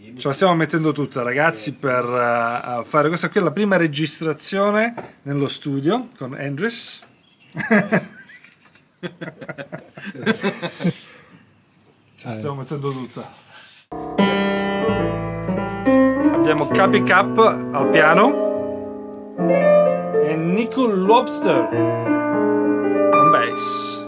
Ce la stiamo mettendo tutta, ragazzi, per fare questa qui è la prima registrazione nello studio con Andres. Ce la stiamo mettendo tutta. Abbiamo Capi Cap al piano e Nico Lobster on bass.